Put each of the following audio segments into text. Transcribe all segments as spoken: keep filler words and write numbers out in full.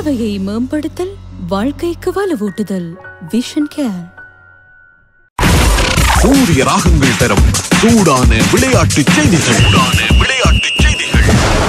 பார்வையை மேம்படுத்தல், வாழ்க்கைக்கு வலுவூட்டுதல். Vision care. சூரிய ராகங்கள் தரும் சூடான விளையாட்டு செய்திகள். விளையாட்டு செய்திகள்.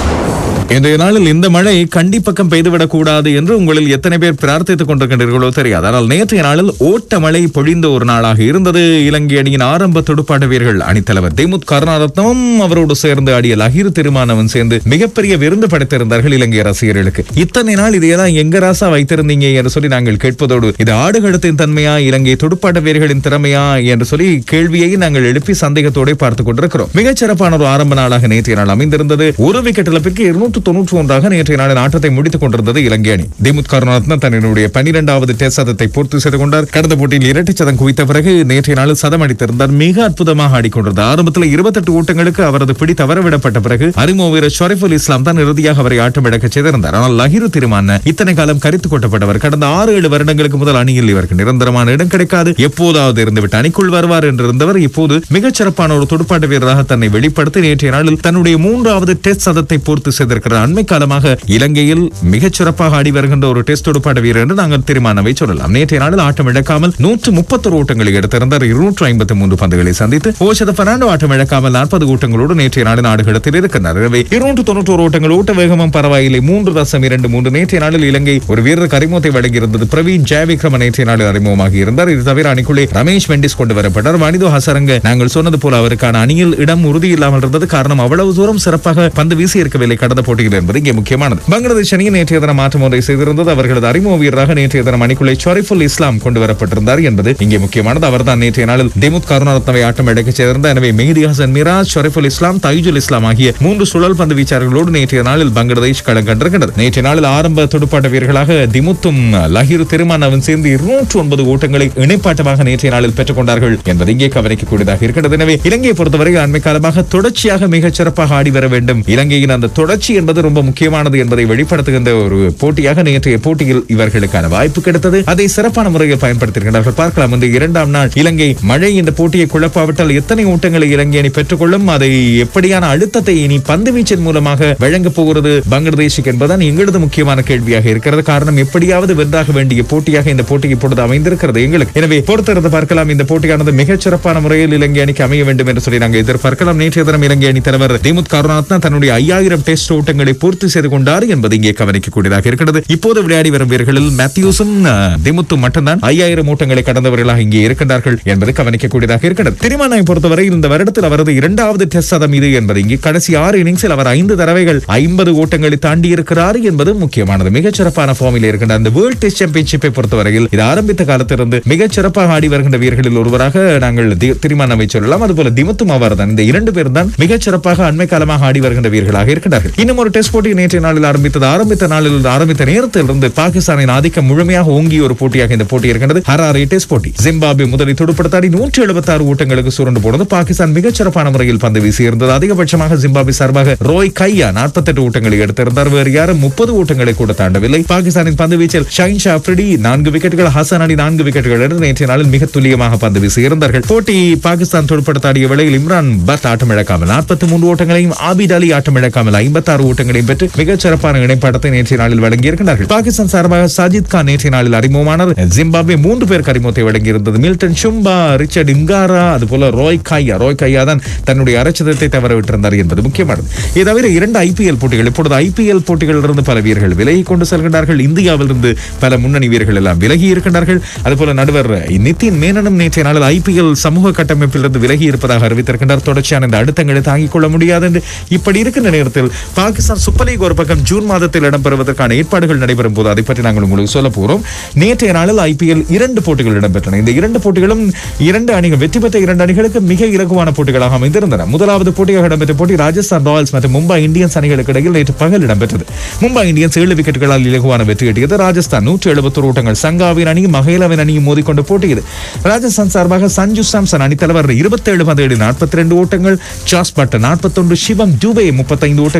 இன்றைய நாளில் இந்த மழை கண்டி பக்கம் பெய்துவிடக் கூடாது என்று உங்களில் எத்தனை பேர் பிரார்த்தித்துக் கொண்டிருக்கின்றீர்களோ தெரியாது. ஆனால் நேற்றைய நாளில் ஓட்ட மழை பொழிந்த ஒரு நாளாக இருந்தது. இலங்கை அணியின் ஆரம்ப துடுப்பாட்ட வீரர்கள் அணித்தலைவர் திமுத் கருணாரத்னமும் அவரோடு சேர்ந்து ஆடிய லஹீர் திருமானவன் சேர்ந்து மிகப்பெரிய விருந்து படைத்திருந்தார்கள் இலங்கை ரசிகர்களுக்கு. இத்தனை நாள் இதையெல்லாம் எங்க ராசா வைத்திருந்தீங்க என்று சொல்லி நாங்கள் கேட்பதோடு, இது ஆடுகளத்தின் தன்மையா, இலங்கை துடுப்பாட்ட வீரர்களின் திறமையா என்று சொல்லி கேள்வியை நாங்கள் எழுப்பி சந்தேகத்தோடு பார்த்துக் கொண்டிருக்கிறோம். மிகச்சிறப்பான ஒரு ஆரம்ப நாளாக நேற்றைய நாள் அமைந்திருந்தது. ஒரு விக்கெட் இழப்பிற்கு இருநூற்று தொன்னூற்று ஒன்றாக நேற்றைய நாளின் ஆட்டத்தை முடித்துக் கொண்டிருந்தது இலங்கை அணி. திமுத் கருணாரத்ன தன்னுடைய பனிரெண்டாவது டெஸ்ட் சதத்தை பூர்த்தி செய்து கொண்டார். கடந்த போட்டியில் இரட்டை சதம் குவித்த பிறகு நேற்றைய நாளில் சதம் அடித்திருந்தார். மிக அற்புதமாக ஆடிக்கொண்டிருந்தார். ஆரம்பத்தில் இருபத்தெட்டு ஓட்டங்களுக்கு அவரது பிடி தவறவிடப்பட்ட பிறகு அறிமுக வீரர் ஷரீஃபுல் இஸ்லாம் தான் இறுதியாக அவரை ஆட்டம் இழக்க செய்திருந்தார். ஆனால் லஹீர் திருமான இத்தனை காலம் கரித்து கொட்டப்பட்டவர். கடந்த ஆறு ஏழு வருடங்களுக்கு முதல் அணியில் இவருக்கு நிரந்தரமான இடம் கிடைக்காது, எப்போதாவது இருந்துவிட்டு அணிக்குள் வருவார் என்றிருந்தவர் இப்போது மிகச்சிறப்பான ஒரு துடுப்பாட்ட வீரராக தன்னை வெளிப்படுத்தி நேற்றைய நாளில் தன்னுடைய மூன்றாவது டெஸ்ட் சதத்தை பூர்த்தி செய்திருக்கிறார். அண்மை காலமாக இலங்கையில் மிகச்சிறப்பாக ஆடி வருகின்ற ஒரு டெஸ்ட் துடுப்பாட்ட வீரர் என்று நாங்கள் தீர்மானவை சொல்லலாம். நேற்றைய நாளில் ஆட்டம் இழக்காமல் நூற்று முப்பத்தொரு ஓட்டங்களை எடுத்திருந்தார். இருநூற்று ஐம்பத்தி மூன்று பந்துகளை சந்தித்து ஓஷத பெர்னாண்டோ ஆட்டம் இழக்காமல் நாற்பது ஓட்டங்களோடு நேற்றைய நாளில் ஆடுகளத்தில் இருக்கிறார். எனவே இருநூற்று தொன்னூற்று ஒரு ஓட்டங்கள், ஓட்ட வேகமும் பரவாயில்லை. மூன்று தசம் இரண்டு மூன்று. நேற்றைய நாளில் இலங்கை ஒரு வீரருக்கு அறிமுகத்தை வழங்கியிருந்தது. பிரவீன் ஜெயவிக்ரம நேற்றைய நாளில் அறிமுகமாக இருந்தார். இது தவிர அணிக்குள்ளே ரமேஷ் மெண்டிஸ் கொண்டு வரப்பட்டார். வனிதோ ஹசரங்க நாங்கள் சொன்னது போல அவருக்கான அணியில் இடம் உறுதி இல்லாமல் இருந்தது. காரணம் அவ்வளவு தூரம் சிறப்பாக பந்து வீசி இருக்கவில்லை கடந்த போட்டியில் என்பது இங்கே முக்கியமானது. பங்களாதேஷ் அணி நேற்றைய தினம் மாற்றம் ஒன்றை செய்திருந்தது. அவர்களது அறிமுக வீரராக நேற்றைய தினம் அணிக்குள்ளே ஷரீஃபுல் இஸ்லாம் கொண்டு வரப்பட்டிருந்தார் என்பது இங்கே முக்கியமானது. அவர்தான் நேற்றைய நாளில் திமுத் கருணாரத்னவை ஆட்டம் இழக்க செய்திருந்தார். எனவே மெஹதி ஹசன் மிராஜ், ஷரீஃபுல் இஸ்லாம், தைஜுல் இஸ்லாம் ஆகிய மூன்று சுழல் பந்து வீச்சாளர்களோடு நேற்றைய நாளில் பங்களாதேஷ் களம் கண்டிருக்கிறது. நேற்றைய நாளில் ஆரம்ப துடுப்பாட்ட வீரர்களாக திமுத்தும் லஹீர் திருமானவன் சேர்ந்து இருநூற்று ஒன்பது ஓட்டங்களை இணைப்பாட்டமாக நேற்றைய நாளில் பெற்றுக் கொண்டார்கள் என்பது இங்கே கவனிக்கக்கூடியதாக இருக்கிறது. எனவே இலங்கையை பொறுத்தவரை அண்மை காலமாக தொடர்ச்சியாக மிகச் சிறப்பாக ஆடி வர வேண்டும். இலங்கையின் அந்த தொடர்ச்சி என்பது ரொம்ப முக்கியமானது என்பதை வெளிப்படுத்துகின்ற ஒரு போட்டியாக நேற்றைய போட்டியில் இவர்களுக்கான வாய்ப்பு கிடைத்தது. அதை சிறப்பான முறையில் பயன்படுத்தியிருக்கிறார்கள். பார்க்கலாம், இந்த இரண்டாம் நாள் இலங்கை மழை இந்த போட்டியை குழப்பாவிட்டால் எத்தனை ஓட்டங்களை இலங்கை அணி பெற்றுக்கொள்ளும், அதை எப்படியான அழுத்தத்தை இனி பந்து வீச்சின் மூலமாக வழங்கப் போகிறது பங்களாதேஷுக்கு என்பதுதான் எங்களது முக்கியமான கேள்வியாக இருக்கிறது. காரணம், எப்படியாவது வென்றாக வேண்டிய போட்டியாக இந்த போட்டி இப்பொழுது அமைந்திருக்கிறது எங்களுக்கு. எனவே பொறுத்திருந்து பார்க்கலாம். இந்த போட்டியானது மிகச் சிறப்பான முறையில் இலங்கை அணிக்கு அமைய வேண்டும் என்று சொல்லி நாங்கள் எதிர்பார்க்கலாம். நேற்றைய தினம் இலங்கை அணி தலைவர் திமுத் கருணாரத்ன தன்னுடைய ஐயாயிரம் டெஸ்ட் ஓட்டங்களை பூர்த்தி செய்து கொண்டார் என்பது இங்கே கவனிக்கக்கூடியதாக இருக்கிறது. இப்போது விளையாடி வரும் வீரர்களில் மேத்யூஸும் திமுத்தும் மட்டும்தான் ஐயாயிரம் ஓட்டங்களை கடந்தவர்களாக இங்கே இருக்கின்றார்கள் என்பது கவனிக்கக்கூடியதாக இருக்கிறது. திருமானை பொறுத்தவரை இந்த வருடத்தில் அவரது இரண்டாவது டெஸ்ட் சதம் இது என்பது இங்கே கடைசி ஆறு இன்னிங்ஸில் அவர் ஐந்து தடவைகள் ஐம்பது ஓட்டங்களை தாண்டி இருக்கிறார் என்பது முக்கியமானது. மிகச் சிறப்பான ஃபார்மில் இருக்கின்ற அந்த வேர்ல்ட் டெஸ்ட் சாம்பியன்ஷிப்பை பொறுத்தவரையில் இது ஆரம்பித்த காலத்திலிருந்து மிகச் சிறப்பாக ஆடி வருகின்ற வீரர்களில் ஒருவராக நாங்கள் திருமானவை சொல்லலாம். அதுபோல திமுத்தும் அவர் தான். இந்த இரண்டு பேர் தான் மிகச் சிறப்பாக அண்மை காலமாக ஆடி வருகின்ற வீரர்களாக இருக்கிறார்கள். இன்னும் ஒரு டெஸ்ட் போட்டி நேற்றைய நாளில் ஆரம்பித்தது. ஆரம்பித்த நாளில் ஆரம்பித்த நேரத்தில் இருந்து பாகிஸ்தானின் ஆதிக்கம் முழுமையாக ஓங்கிய ஒரு போட்டியாக இந்த போட்டி இருக்கின்றது. ஹராரே டெஸ்ட் போட்டி. ஜிம்பாப்வே முதலில் துடுப்படுத்தாடி நூற்றி எழுபத்தி ஆறு ஓட்டங்களுக்கு சுருண்டு போனது. பாகிஸ்தான் மிகச் சிறப்பான முறையில் பந்து வீசி இருந்தது. அதிகபட்சமாக ஜிம்பாப்வே சார்பாக ரோய் கையா நாற்பத்தி எட்டு ஓட்டங்களை எடுத்திருந்தார். வேறு யாரும் முப்பது ஓட்டங்களை கூட தாண்டவில்லை. பாகிஸ்தானின் பந்து வீச்சில் ஷைன் ஷாஃப்ரிடி நான்கு விக்கெட்டுகள், ஹசன் அலி நான்கு விக்கெட்டுகள் என்று நேற்றைய நாளில் மிக துல்லியமாக பந்து வீசி இருந்தார்கள். போட்டி பாகிஸ்தான் துடுப்படுத்தாடிய வேளையில் இம்ரான் பட் ஆட்டம் இழக்காமல் நாற்பத்தி மூன்று ஓட்டங்களையும், ஆபித் அலி ஆட்டம் இழக்காமல் ஐம்பத்தி ஆறு ஓட்டங்களையும் பெற்று மிகச் சிறப்பான இணைப்பாட்டத்தை நேற்றைய நாளில் வழங்கி இருக்கிறார்கள். பாகிஸ்தான் சார்பாக சாஜித் கான் நேற்றைய நாளில் அறிமுகமானார். ஜிம்பாப்வே மூன்று பேருக்கு அறிமுகத்தை வழங்கியிருந்தது. மில்டன் ஷும்பா, ரிச்சர்ட் இங்காரா, அதுபோல ரோய் கையா. ரோய் கையா தான் தன்னுடைய அரைச்சதத்தை தவறவிட்டிருந்தார் என்பது முக்கியமானது. இதை தவிர இரண்டு ஐபிஎல் போட்டிகள், இப்பொழுது ஐபிஎல் போட்டிகளிலிருந்து பல வீரர்கள் விலகி கொண்டு செல்கின்றார்கள். இந்தியாவிலிருந்து பல முன்னணி வீரர்கள் எல்லாம் விலகி இருக்கின்றார்கள். அதுபோல நடுவர் நிதின் மேனனும் நேற்றைய நாளில் ஐபிஎல் சமூக கட்டமைப்பிலிருந்து விலகி இருப்பதாக அறிவித்திருக்கின்றார். தொடர்ச்சியான இந்த அழுத்தங்களை தாங்கிக் கொள்ள முடியாது என்று இப்படி இருக்கின்ற நேரத்தில் பாகிஸ்தான் சூப்பர் லீக் ஒரு பக்கம் ஜூன் மாதத்தில் இடம்பெறுவதற்கான ஏற்பாடுகள் நடைபெறும் போது அதை பற்றி நாங்கள் உங்களுக்கு சொல்ல போகிறோம். நேற்றைய நாளில் ஐபிஎல் இரண்டு போட்டிகள் இடம்பெற்றன. இந்த இரண்டு போட்டிகளும் இரண்டு அணிகள் வெற்றி பெற்ற இரண்டு அணிகளுக்கு மிக இலகுவான போட்டிகளாக அமைந்திருந்தன. முதலாவது போட்டியாக இடம்பெற்ற போட்டி ராஜஸ்தான் ராயல்ஸ் மற்றும் மும்பை இந்தியன்ஸ் அணிகளுக்கு இடையில் நேற்று பகல் இடம்பெற்றது. மும்பை இந்தியன்ஸ் ஏழு விக்கெட்டுகளால் இலகுவான வெற்றி கிட்டியது. ராஜஸ்தான் நூற்றி எழுபத்தி ஒரு ஓட்டங்கள். சங்காவின் அணியும் மகேலாவின் அணியும் மோதிக்கொண்டு போட்டியது. ராஜஸ்தான் சார்பாக சஞ்சு சாம்சன் அணித்தலைவர் இருபத்தி ஏழு பந்துகளில் நாற்பத்தி இரண்டு ஓட்டங்கள், சாஸ் பட் நாற்பத்தி ஒன்று, சிவம் ஜூபே முப்பத்தைந்து ஓட்டங்கள்,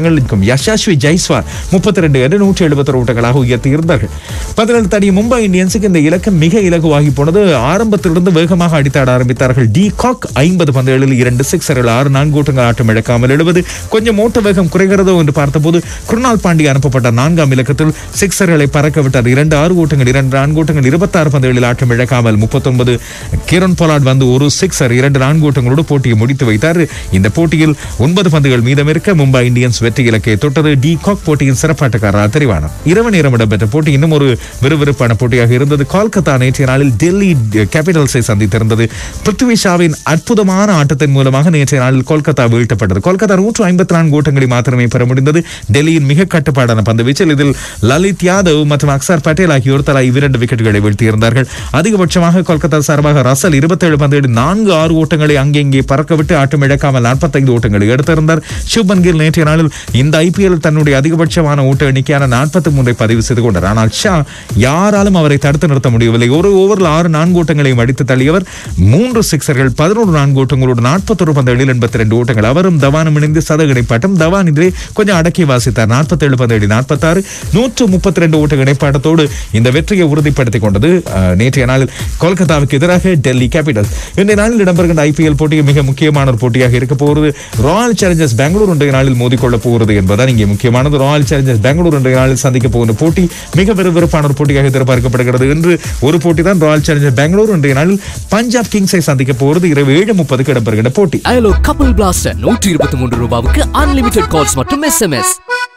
யசஸ்வி ஜெய்ஸ்வால் முப்பத்தி ரெண்டு என்று நூற்றி எழுபத்தி ஓட்டங்களாக உயர்த்தியிருந்தார்கள். பதினெட்டு அணி மும்பை இந்தியன்ஸுக்கு இந்த இலக்கம் மிக இலகுவாகி போனது. ஆரம்பத்திலிருந்து வேகமாக அடித்தாட ஆரம்பித்தார்கள். டி காக் ஐம்பது பந்துகளில் இரண்டு சிக்ஸர்கள், ஆறு நான்கு ஓட்டங்கள் ஆட்டம் இழக்காமல் எழுபது. கொஞ்சம் ஓட்ட வேகம் குறைகிறதோ என்று பார்த்தபோது குருணால் பாண்டியா அனுப்பப்பட்ட நான்காம் இலக்கத்தில் சிக்ஸர்களை பறக்க விட்டார். இரண்டு ஆறு ஓட்டங்கள், இரண்டு நான்கு ஓட்டங்கள், இருபத்தி ஆறு பந்துகளில் ஆட்டம் இழக்காமல் முப்பத்தொன்பது. கிரண் பொலாட் வந்து ஒரு சிக்ஸர், இரண்டு நான்கு ஓட்டங்களோடு போட்டியை முடித்து வைத்தார். இந்த போட்டியில் ஒன்பது பந்துகள் மீதம் இருக்க மும்பை இந்தியன்ஸ் வெற்றி இலக்கை தொட்டது. டி காக் போட்டியின் சிறப்பாட்டக்காரராக தெரிவானார். இரவு நேரம் இடம்பெற்ற போட்டி இன்னும் ஒரு விறுவிறுப்பான போட்டியாக இருந்தது. கொல்கத்தா நேற்றைய நாளில் டெல்லி கேபிட்டல்ஸை சந்தித்திருந்தது. பிருத்வி ஷாவின் அற்புதமான ஆட்டத்தின் மூலமாக நேற்றைய நாளில் கொல்கத்தா வீழ்த்தப்பட்டது. கொல்கத்தா நூற்று ஐம்பத்தி நான்கு ஓட்டங்களை மாத்திரமே பெற முடிந்தது. டெல்லியின் மிக கட்டுப்பாடான பந்து வீச்சில் இதில் லலித் யாதவ் மற்றும் அக்சர் பட்டேல் ஆகியோர் தலா இரண்டு விக்கெட்டுகளை வீழ்த்தியிருந்தார்கள். அதிகபட்சமாக கொல்கத்தா சார்பாக ரசல் இருபத்தேழு பந்துகளில் நான்கு ஆறு ஓட்டங்களை அங்கெங்கே பறக்கவிட்டு ஆட்டம் இழக்காமல் நாற்பத்தைந்து ஓட்டங்களை எடுத்திருந்தார். சுப்மன் கில் நேற்றைய நாளில் இந்த ஐபிஎல் தன்னுடைய அதிகபட்சமான ஓட்ட எண்ணிக்கையான நாற்பத்தி மூன்றை பதிவு செய்து கொண்டார். ஆனால் ஷா யாராலும் அவரை தடுத்து நிறுத்த முடியவில்லை. ஒரு ஓவரில் ஆறு நான்கு ஓட்டங்களையும் அடித்து தள்ளியவர். மூன்று சிக்ஸர்கள், பதினோரு நான்கு ஓட்டங்களோடு நாற்பத்தொரு பந்துகளில் எண்பத்தி ரெண்டு ஓட்டங்கள். அவரும் தவானும் இணைந்து சதகடை பாட்டம். தவான் இதிலே கொஞ்சம் அடக்கி வாசித்தார். நாற்பத்தி ஏழு பந்துகளில் நாற்பத்தி ஆறு, நூற்று முப்பத்தி ரெண்டு ஓட்ட இணைப்பாட்டத்தோடு இந்த வெற்றியை உறுதிப்படுத்திக் கொண்டது நேற்றைய நாளில் கொல்கத்தாவுக்கு எதிராக டெல்லி கேபிட்டல்ஸ். இன்றைய நாளில் இடம்பெறுகின்ற ஐபிஎல் போட்டி மிக முக்கியமான ஒரு போட்டியாக இருக்க போகிறது. ராயல் சேலஞ்சர்ஸ் பெங்களூர் இன்றைய நாளில் மோதிக்கொள்ள போகிறது என்பதுதான் இங்கே முக்கியமானது. ராயல் சேலஞ்சர்ஸ் பெங்களூர் இன்றைய நாளில் சந்திக்க போகிற போட்டி மிக விறுவிறுப்பான ஒரு போட்டியாக எதிர்பார்க்கப்படுகிறது. இன்று ஒரு போட்டி தான் ராயல் சேலஞ்சர்ஸ் பெங்களூர் இன்றைய நாளில் பஞ்சாப் கிங்ஸை சந்திக்க போகிறது. இரவு ஏழு முப்பதுக்கு இடம்பெறுகின்ற போட்டி. கபில் பிளாஸ்டர் நூற்றி இருபத்தி மூன்று ரூபாய்க்கு அன்லிமிடெட் கால்ஸ் மற்றும் எஸ்எம்எஸ்.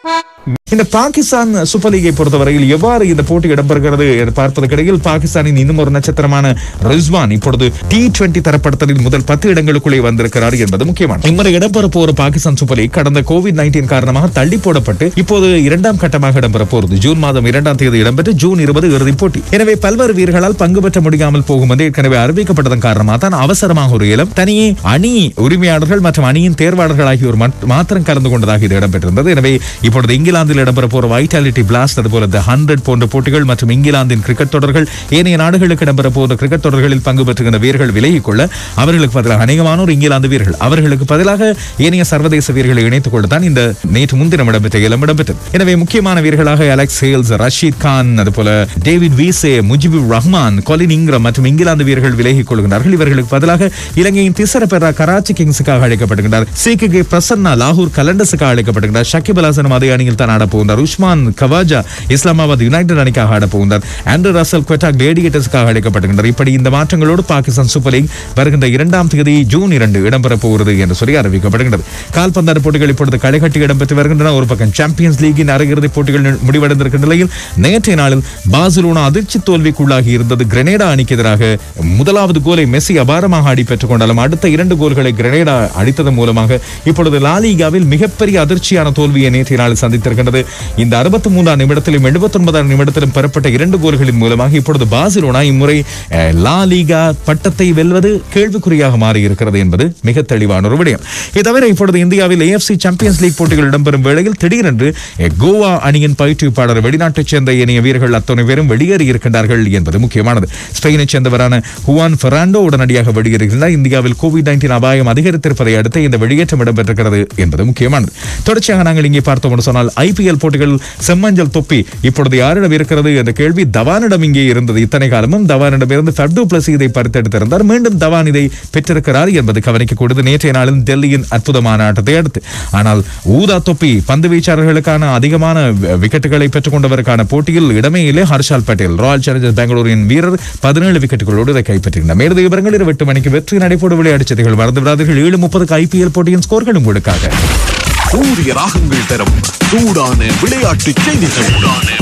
இந்த பாகிஸ்தான் சூப்பர் லீகை பொறுத்தவரையில் எவ்வாறு இந்த போட்டி இடம்பெறுகிறது பார்ப்பதற்கு இடையில் பாகிஸ்தானின் இன்னும் ஒரு நட்சத்திரமான ரிஸ்வான் இப்பொழுது டி டுவெண்டி தரப்படுத்தலில் முதல் பத்து இடங்களுக்குள்ளே வந்திருக்கிறார் என்பது முக்கியமான. இம்முறை இடம்பெற போற பாகிஸ்தான் சூப்பர் லீக் கடந்த கோவிட் நைன்டீன் காரணமாக தள்ளி போடப்பட்டு இப்போது இரண்டாம் கட்டமாக இடம்பெற போகிறது. ஜூன் மாதம் இரண்டாம் தேதி இடம்பெற்று ஜூன் இருபது இறுதிப் போட்டி. எனவே பல்வேறு வீரர்களால் பங்கு பெற்ற முடியாமல் போகும் என்று ஏற்கனவே அறிவிக்கப்பட்டதன் காரணமாக தான் அவசரமாக ஒரு ஏலம் தனியே அணி உரிமையாளர்கள் மற்றும் அணியின் தேர்வாளர்கள் ஆகியோர் மாத்திரம் கலந்து கொண்டதாக இது இடம்பெற்றிருந்தது. எனவே இப்பொழுது இங்கிலாந்தில் இடம்பெற போற வைட்டாலிட்டி பிளாஸ்ட், அதுபோல தி ஹண்ட்ரட் போன்ற போட்டிகள் மற்றும் இங்கிலாந்தின் கிரிக்கெட் தொடர்கள், ஏனைய நாடுகளுக்கு இடம்பெற போன்ற கிரிக்கெட் தொடர்களில் பங்கு பெற்றுகின்ற வீரர்கள் விலகிக் கொள்ள அவர்களுக்கு பதிலாக அநேகமானோர் இங்கிலாந்து வீரர்கள் அவர்களுக்கு பதிலாக ஏனைய சர்வதேச வீரர்களை இணைத்துக் கொள்ளத்தான் இந்த நேற்று முன்தினம் இடம்பெற்ற ஏலம் இடம்பெற்றது. எனவே முக்கியமான வீரர்களாக அலெக்ஸ் ஹேல்ஸ், ரஷீத் கான், அதுபோல David Wiese, Mujeeb Rahman, Colin Ingram மற்றும் இங்கிலாந்து வீரர்கள் விலகிக் கொள்கின்றார்கள். இவர்களுக்கு பதிலாக இலங்கையின் திசர பெரா கராச்சி கிங்ஸுக்காக அழைக்கப்படுகின்றார். சிகே பிரசன்னா லாகூர் கலண்டஸுக்காக அழைக்கப்படுகின்றார். ஷகிப் அல் ஹசனும் அதே அணியில் தான் ஆடப்போகின்றார். உஸ்மான் கவாஜா இஸ்லாமாபாத் யுனைடெட் அணிக்காக ஆடப்போகின்றார். Andrew Russell குவெட்டாக் கிளேடியேட்டர்ஸுக்காக அழைக்கப்படுகின்றார். இப்படி இந்த மாற்றங்களோடு பாகிஸ்தான் சூப்பர் லீக் வருகின்ற இரண்டாம் தேதி ஜூன் இரண்டு இடம்பெற போகிறது என்று சொல்லி அறிவிக்கப்படுகின்றது. கால்பந்தாட்ட போட்டிகள் இப்பொழுது களைகட்டி இடம்பெற்று வருகின்றன. ஒரு பக்கம் சாம்பியன்ஸ் லீகின் அரையிறுதி போட்டிகள் முடிவடைந்திருக்கின்ற நிலையில் நேற்றைய நாளில் பார்சிலோனா அதிர்ச்சி தோல்விக்குள்ளாகி இருந்தது. கிரெனேடா அணிக்கு எதிராக முதலாவது கோலை மெஸ்ஸி அபாரமாக அடி பெற்றுக் கொண்டாலும் அடுத்த இரண்டு கோல்களை கிரெனேடா அடித்ததன் மூலமாக இப்பொழுது லாலிகாவில் மிகப்பெரிய அதிர்ச்சியான தோல்வியை நேற்றைய நாளில் சந்தித்திருக்கின்றது. இந்த அறுபத்தி மூன்றாம் நிமிடத்திலும் எழுபத்தி ஒன்பதாம் நிமிடத்திலும் பெறப்பட்ட இரண்டு கோல்களின் மூலமாக இப்பொழுது பார்சிலோனா இம்முறை லா லீகா பட்டத்தை வெல்வது கேள்விக்குறியாக மாறி இருக்கிறது என்பது மிக தெளிவான ஒரு விடயம். இது தவிர இப்பொழுது இந்தியாவில் ஏஎஃப்சி சாம்பியன்ஸ் லீக் போட்டிகள் இடம்பெறும் வேளையில் திடீரென்று கோவா அணியின் பயிற்றுவிப்பாளர் வெளிநாட்டைச் சேர்ந்த இணைய வீரர்கள் அத்தனை பேரும் வெளியேறி இருக்கின்றார்கள் என்பது முக்கியமானது. ஸ்பெயினைச் சேர்ந்தவரான ஹுவான் பெர்னாண்டோ உடனடியாக வெளியேறுகிறார். இந்தியாவில் கோவிட் நைன்டீன் அபாயம் அதிகரித்திருப்பதை அடுத்து இந்த வெளியேற்றம் இடம்பெற்றிருக்கிறது என்பது முக்கியமானது. தொடர்ச்சியாக நாங்கள் இங்கே பார்த்தோம் என்று சொன்னால் ஐபிஎல் போட்டிகள் செம்மஞ்சள் தொப்பி இப்பொழுது யாரிடம் இருக்கிறது என்ற கேள்வி தவானிடம் இங்கே இருந்தது. இத்தனை காலமும் தவானிடம் இருந்து ஃபேப் டு பிளஸ் இதை பறித்தெடுத்திருந்தார். மீண்டும் தவான் இதை பெற்றிருக்கிறார் என்பது கவனிக்கக்கூடியது. நேற்றைய நாளில் டெல்லியின் அற்புதமான ஆட்டத்தை அடுத்து. ஆனால் ஊதா தொப்பி பந்து வீச்சாளர்களுக்கான அதிகமான விக்கெட்டுகளை பெற்றுக் கொண்டவருக்கான போட்டியில் இடமே இல்லை. ஹர்ஷால் பட்டேல் ராயல் சேலஞ்சர்ஸ் பெங்களூரின் வீரர் பதினேழு விக்கெட்டுகளோடு இதை கைப்பற்றினார். மேலும் விவரங்கள் இரவு எட்டு மணிக்கு வெற்றி நடைபோடு விளையாட்டு செய்திகள் மறந்து விடாதீர்கள். ஏழு முப்பதுக்கு ஐபிஎல் போட்டியின் ஸ்கோர்கள் உங்களுக்காக. சூரிய ராகங்கள் தரும் சூடான விளையாட்டு செய்திகள்.